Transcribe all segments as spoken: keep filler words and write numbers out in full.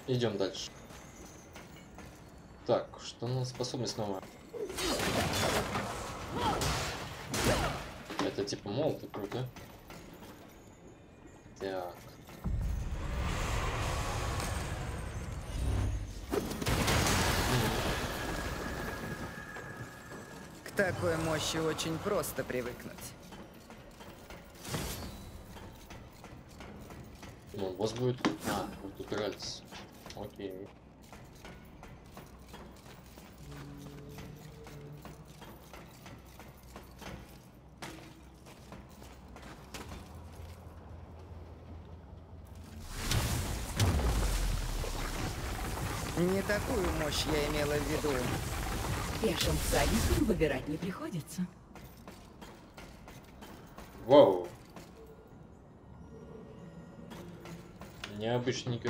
Идем дальше. Так, что у нас способность новая? Это типа молот, круто. Так. К такой мощи очень просто привыкнуть. Ну, босс будет. А, вы тут игрались. Окей. Не такую мощь я имела в виду. Пешим всадникам выбирать не приходится. Вау. Необычненько.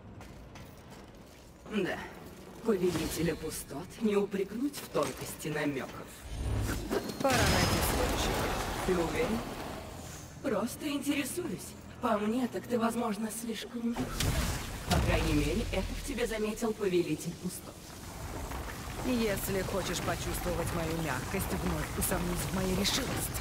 Да. Повелителя пустот не упрекнуть в тонкости намеков. Пора найти следующего. Ты уверен? Просто интересуюсь. По мне, так ты, возможно, слишком... По крайней мере, это в тебе заметил повелитель пустот. Если хочешь почувствовать мою мягкость, вновь усомнись в моей решимости.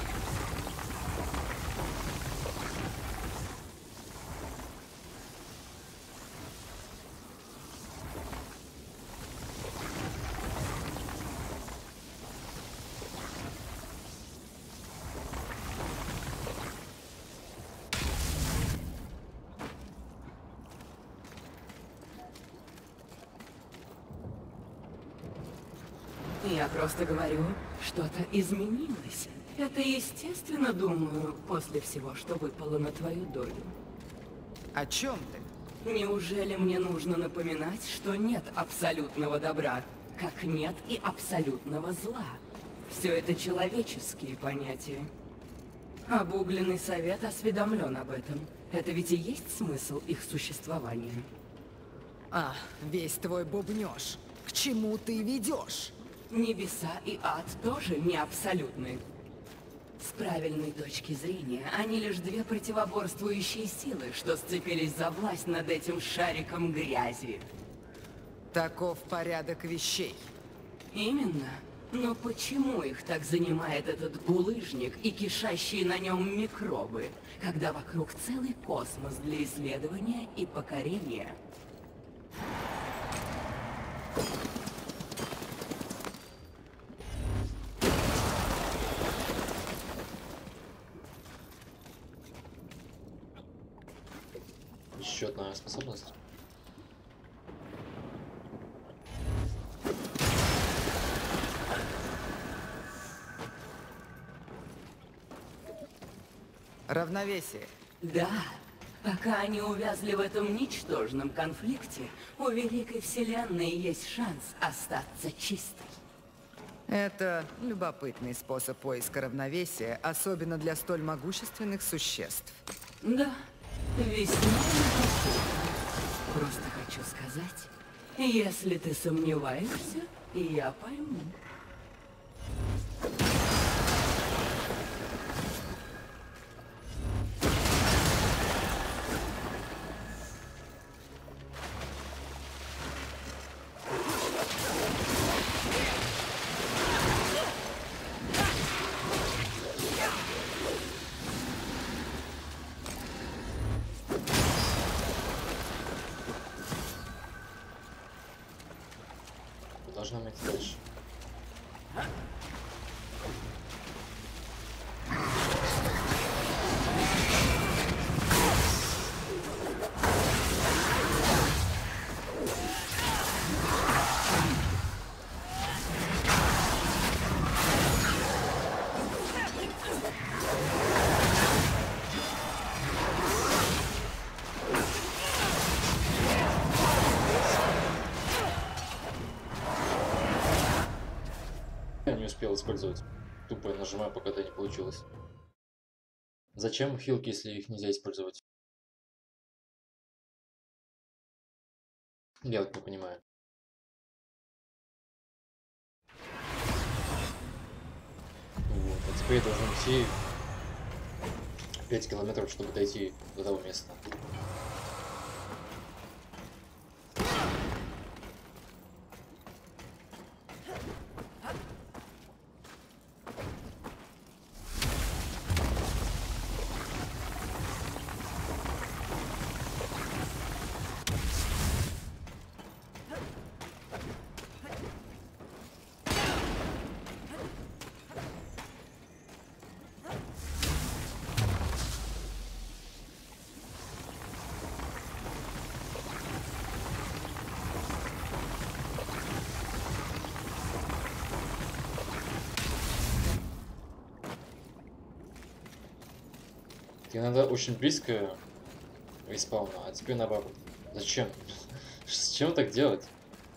Я просто говорю, что-то изменилось. Это естественно, думаю, после всего, что выпало на твою долю. О чем ты? Неужели мне нужно напоминать, что нет абсолютного добра, как нет и абсолютного зла? Все это человеческие понятия. Обугленный совет осведомлен об этом. Это ведь и есть смысл их существования. А, весь твой бубнёж. К чему ты ведешь? Небеса и ад тоже не абсолютны. С правильной точки зрения, они лишь две противоборствующие силы, что сцепились за власть над этим шариком грязи. Таков порядок вещей. Именно. Но почему их так занимает этот булыжник и кишащие на нем микробы, когда вокруг целый космос для исследования и покорения? Еще одна способность. Равновесие. Да. Пока они увязли в этом ничтожном конфликте, у Великой Вселенной есть шанс остаться чистой. Это любопытный способ поиска равновесия, особенно для столь могущественных существ. Да, весьма любопытно. Просто хочу сказать, если ты сомневаешься, я пойму. Должна быть дальше. Я не успел использовать. Тупо я нажимаю, пока это не получилось. Зачем хилки, если их нельзя использовать? Я вот не понимаю. Вот. А теперь я должен идти пять километров, чтобы дойти до того места. Иногда очень близко респауна, а теперь наоборот. Зачем? Зачем так делать?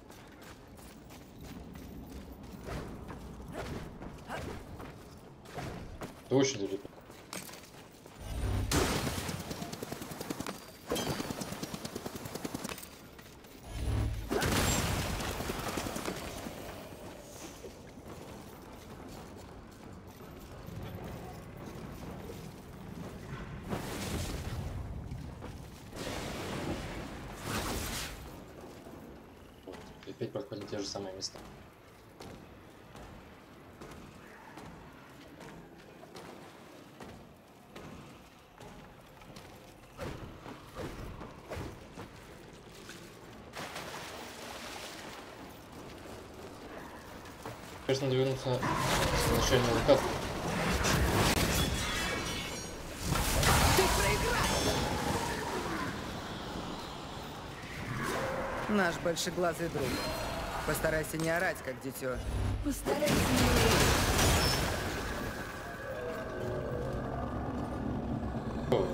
Это очень далеко. Опять проходим те же самые места. Конечно, надо вернуться на начальную локацию. Наш большеглазый друг. Постарайся не орать, как дитё. Постарайся не... О,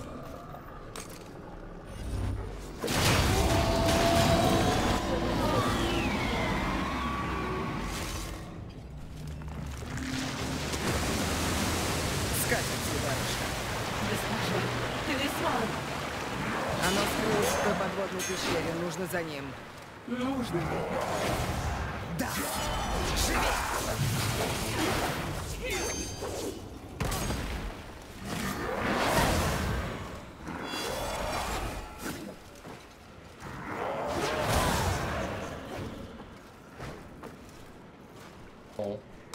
Скатерть, барышня. Госпожа, талисман! Оно скрылось в той подводной пещере. Нужно за ним. Нужно. Да! о.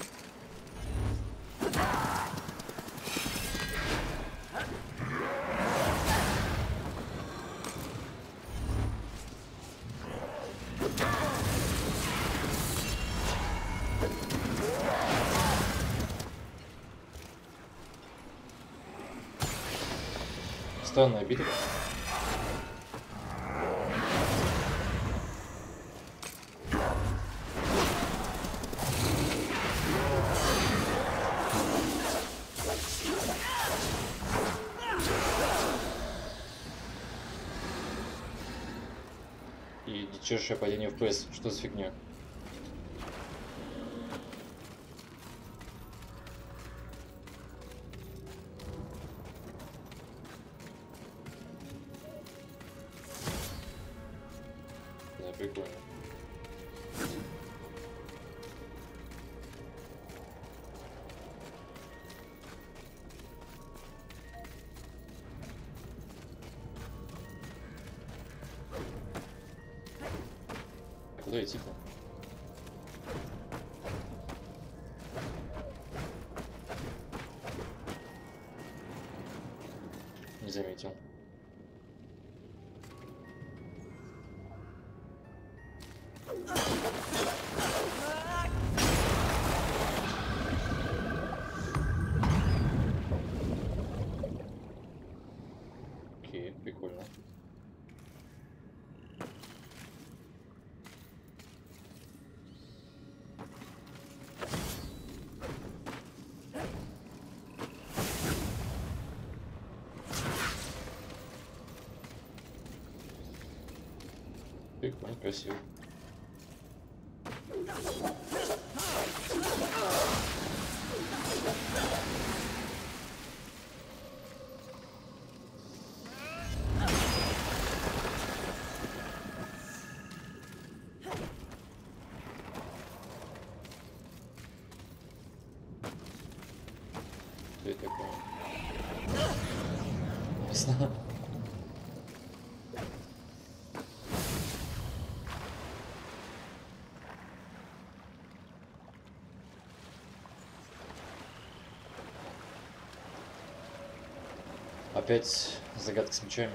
Странная битва. И дичайшее падение в ПС. Что за фигня? Да, прикольно. Куда идти-то? Не заметил. Окей, прикольно. Прикольно, красиво. Что это такое? Не знаю. Опять загадка с мечами.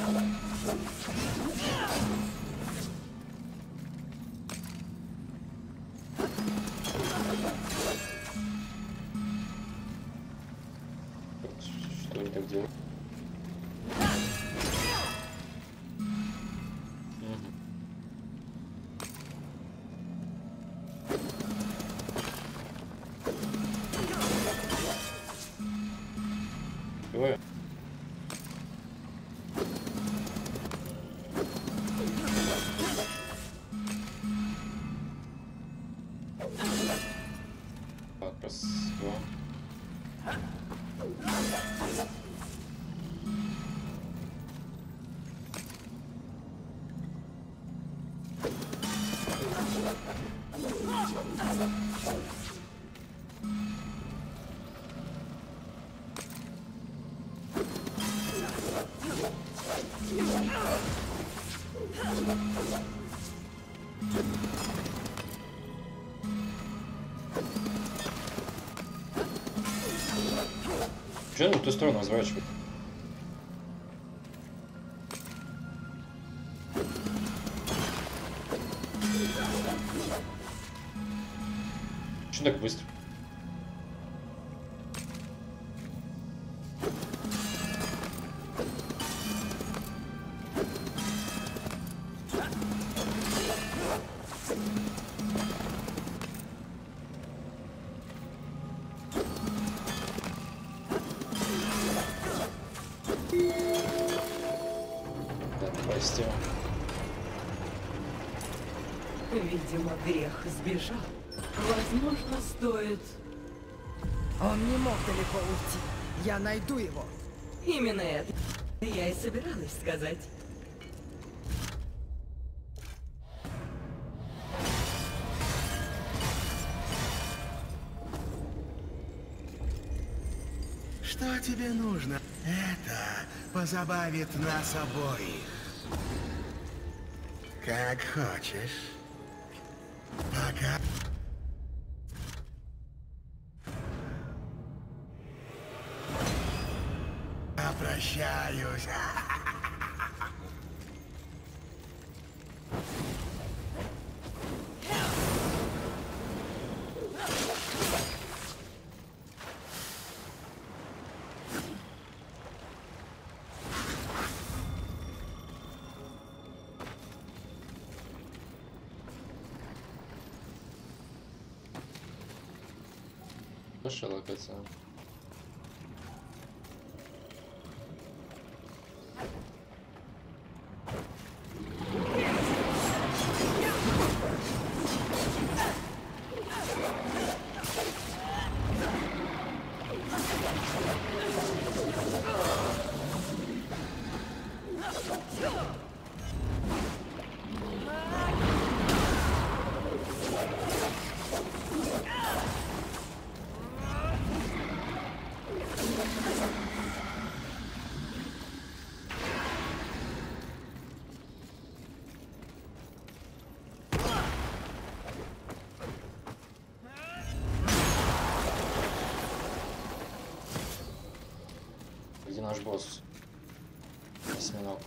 Что они так делают? Мгм. Успеваю? Так, раз, два. Че на ту сторону разворачивать? Че так быстро? Прости. Видимо, грех сбежал. Возможно, стоит... Он не мог далеко уйти. Я найду его. Именно это я и собиралась сказать. Что тебе нужно? Это позабавит нас обоих. Как хочешь. Пока. Прощаюсь. Хорошая локация. Где наш босс? Осьминог.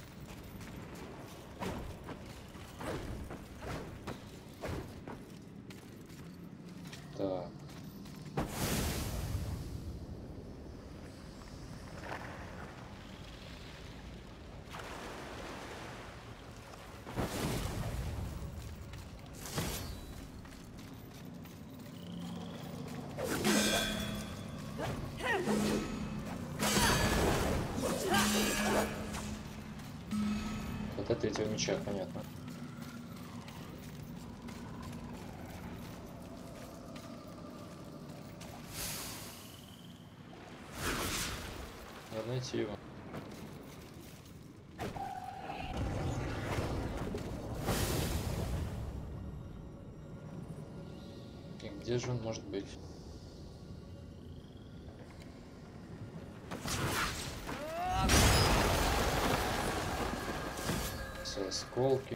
Так. Это третьего меча, понятно. Надо найти его. И где же он может быть? Все осколки.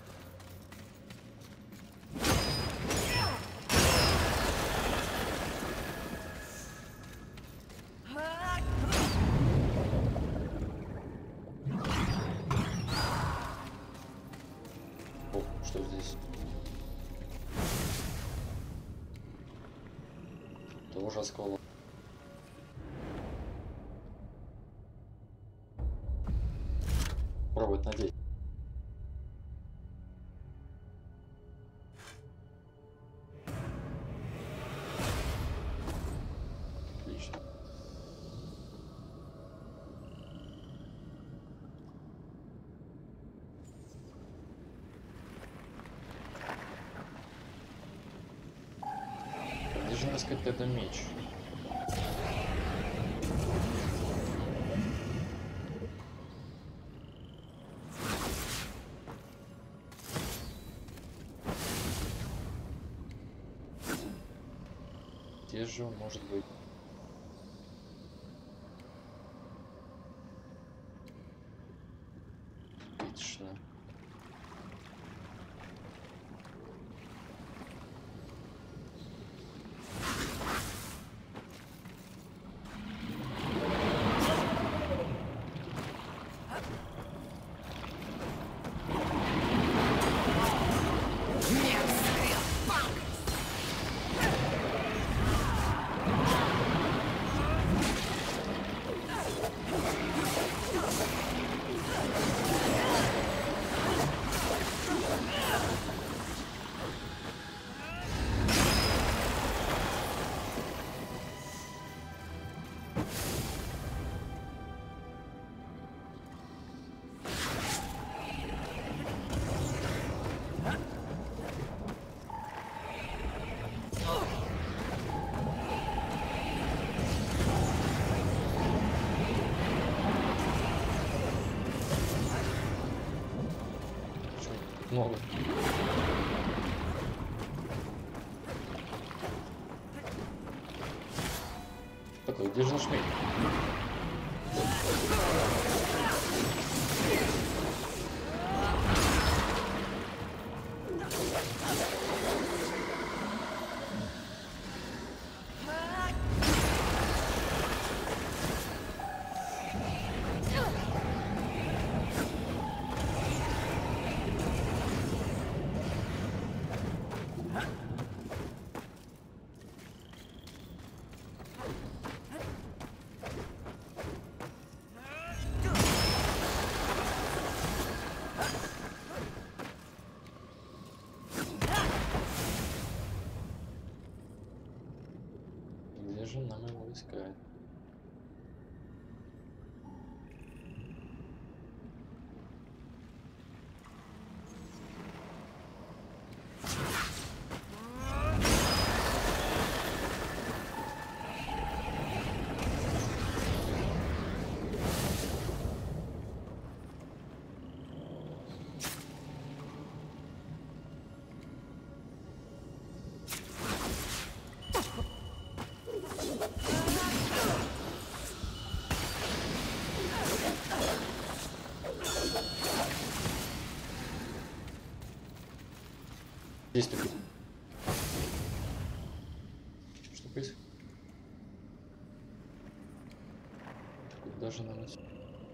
того же оскола. Пробовать надеть. Отлично. Где же искать тогда меч? Где же он может быть? Отлично. Много. Такой, где же наш меч? Где же нам его искать? Здесь тупик. Что происходит? Куда же нам идти?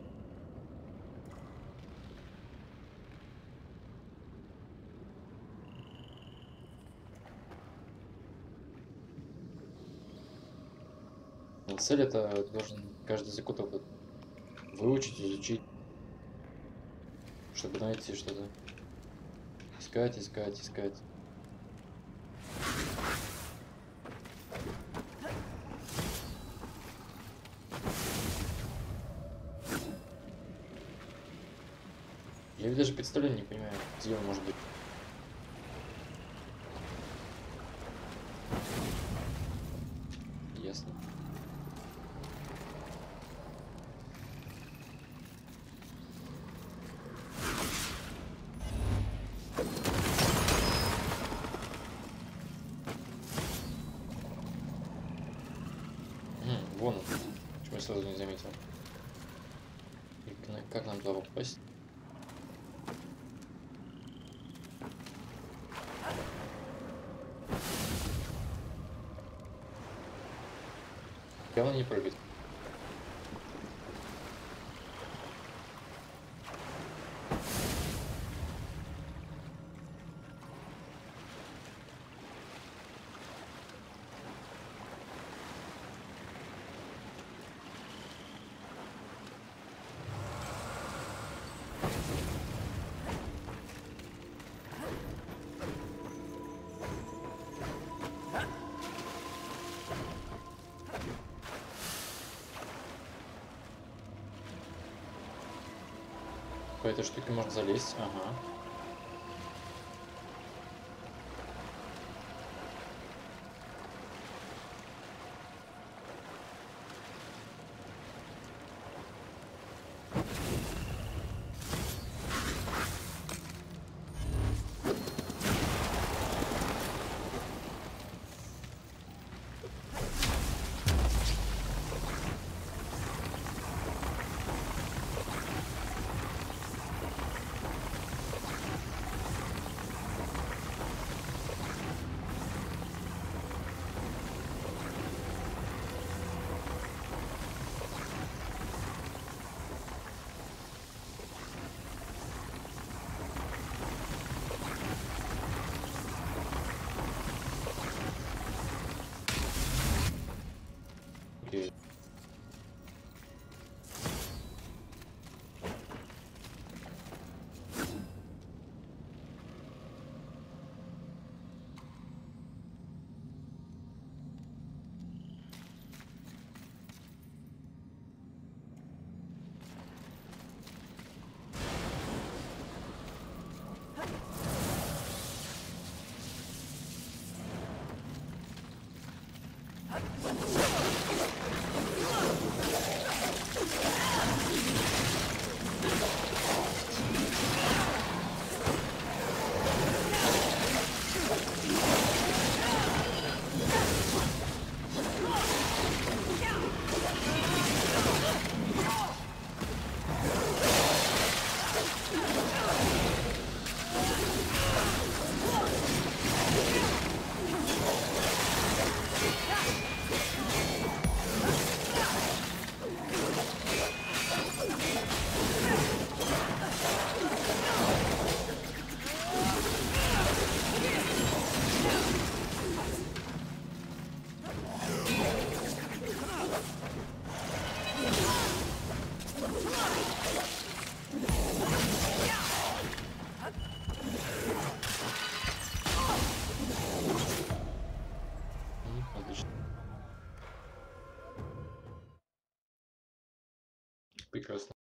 Цель это должен каждый закуток выучить, изучить, чтобы найти что-то. Искать, искать, искать. Я ведь даже представления не понимаю, где он может быть. Ясно. М, вон он. Почему я сразу не заметил? И как нам туда попасть? Явно не прыгать. По этой штуке можно залезть, ага. Окей. М, Отлично. Прекрасно.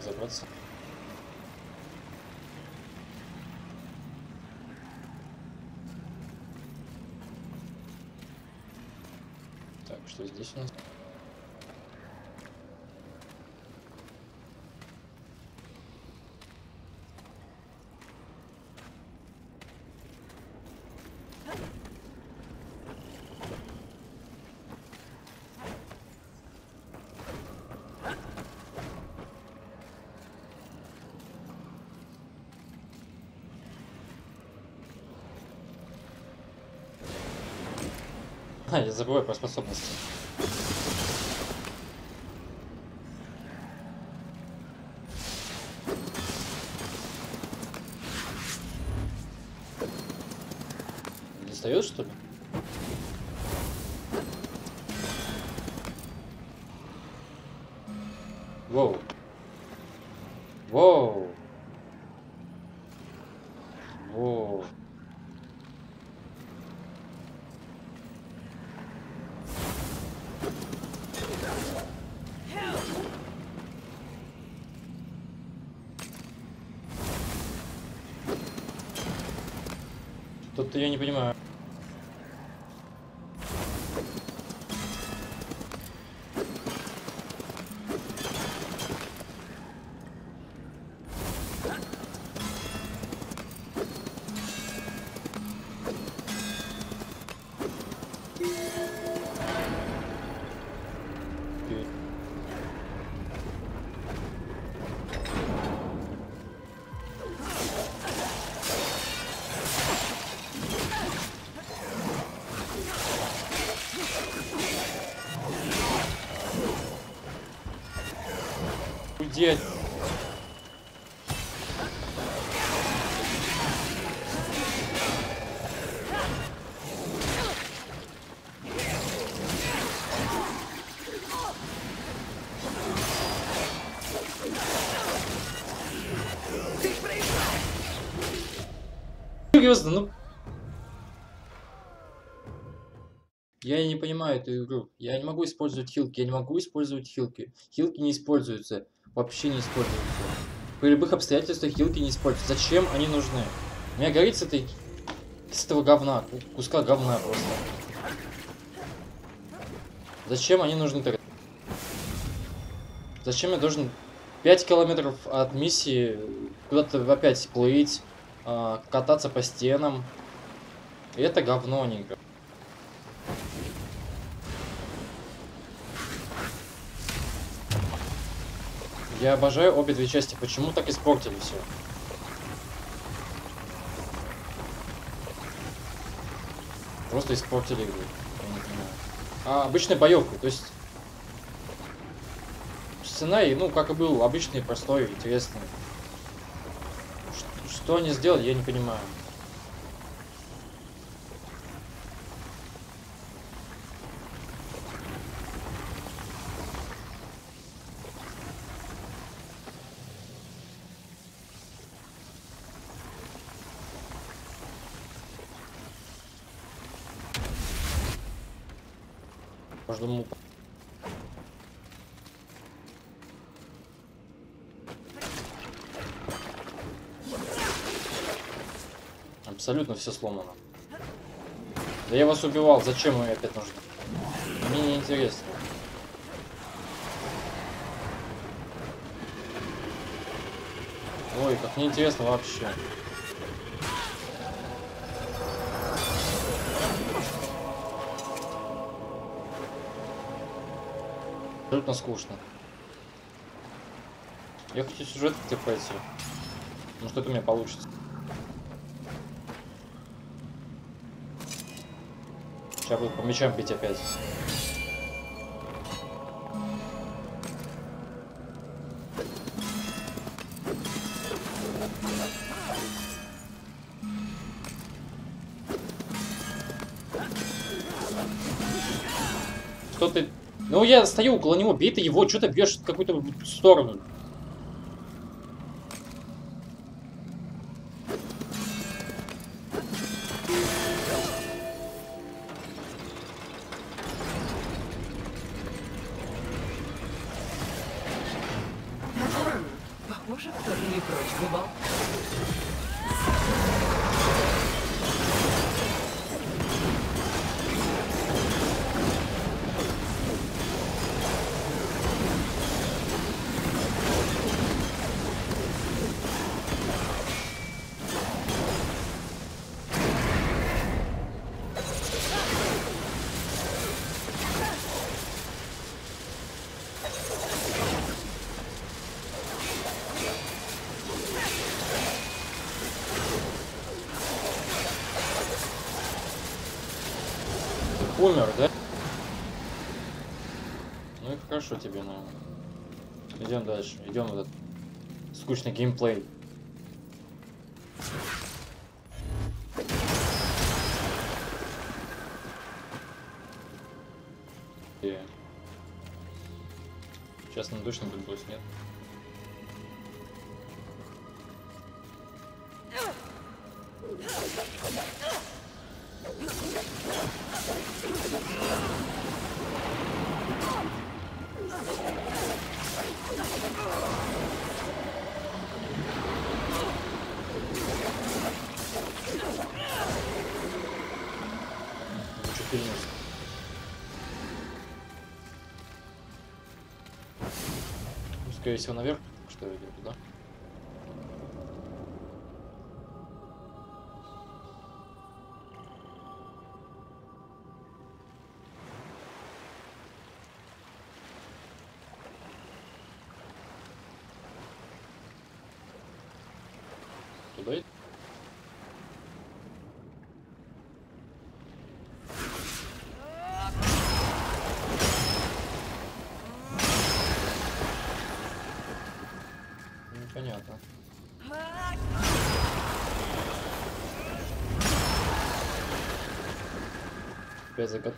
разобраться. Так, что здесь у нас? А, я забываю про способности. Не достает, что ли? Воу. Воу. Воу. Тут-то я не понимаю. Уйди. Серьезно, ну. Я не понимаю эту игру. Я не могу использовать хилки. Я не могу использовать хилки. Хилки не используются. Вообще не используются. При любых обстоятельствах хилки не используются. Зачем они нужны? У меня горит с этой... с этого говна. Куска говна просто. Зачем они нужны тогда? Зачем я должен пять километров от миссии куда-то опять плыть, кататься по стенам? И это говно, не игра. Я обожаю обе две части. Почему так испортили все? Просто испортили игру. Я не понимаю. А обычная боевка, то есть сценарий, ну, как и был, обычный, простой, интересный. Ш- что они сделали, я не понимаю. Каждому... Абсолютно все сломано. Да я вас убивал, зачем вы опять нужны? Мне не интересно. Ой, как неинтересно вообще. Абсолютно скучно. Я хочу сюжет как-то пройти. Может, это у меня получится. Сейчас буду по мячам бить опять. Что ты... Ну, я стою около него, бей ты его, что ты бьешь в какую-то сторону? Похоже, кто-то не прочь поболтать. Умер, да? Ну и хорошо тебе, наверное. Идем дальше. Идем в этот скучный геймплей. И... Сейчас нам точно будет босс, нет? Лучше перенес. Ну, скорее всего, наверх, что я иду туда. Туда и... Непонятно. Опять загад...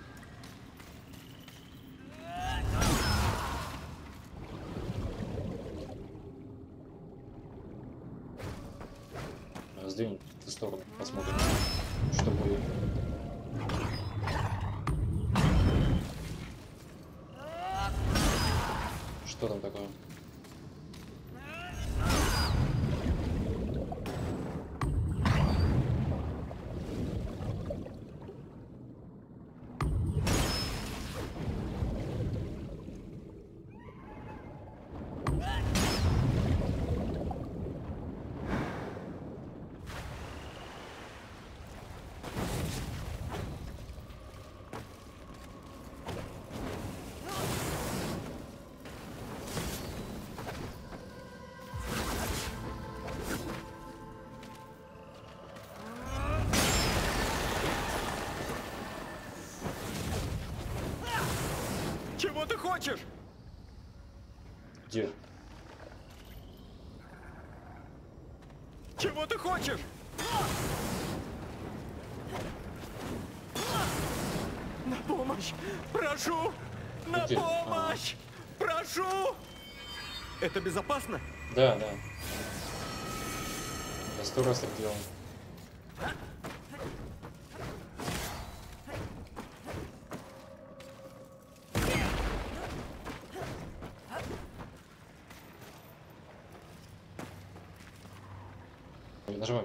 Сдвинь в ту сторону, посмотрим, что будет. Что там такое? Чего ты хочешь? Где? Чего ты хочешь? На помощь! Прошу! На Где? помощь! Прошу! Это безопасно? Да, да. Я сто раз так делал. Нажимай.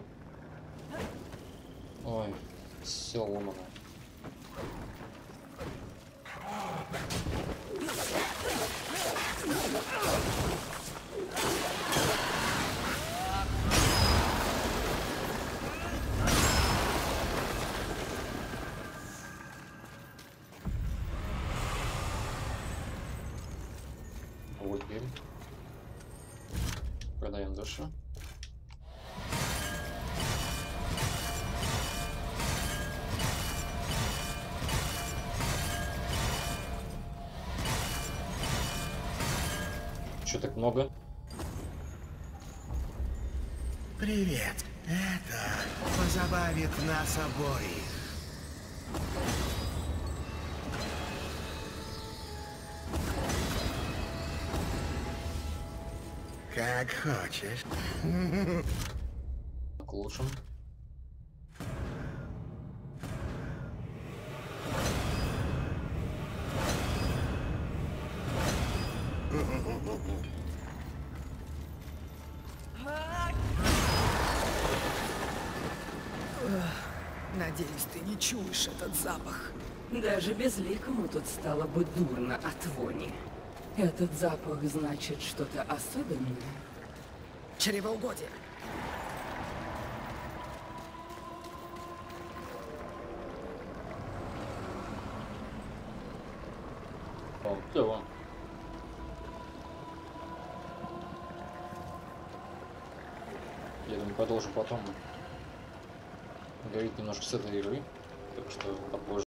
Ой, все ломано. Вот теперь. Продаем душу. Чё так много? Привет. Это позабавит нас обоих. Как хочешь. К лучшему. Надеюсь, ты не чуешь этот запах. Даже безликому тут стало бы дурно от вони. Этот запах значит что-то особенное. Чревоугодие. О, клево. Я думаю, продолжим потом. Говорить немножко с этой игры. Так что попозже.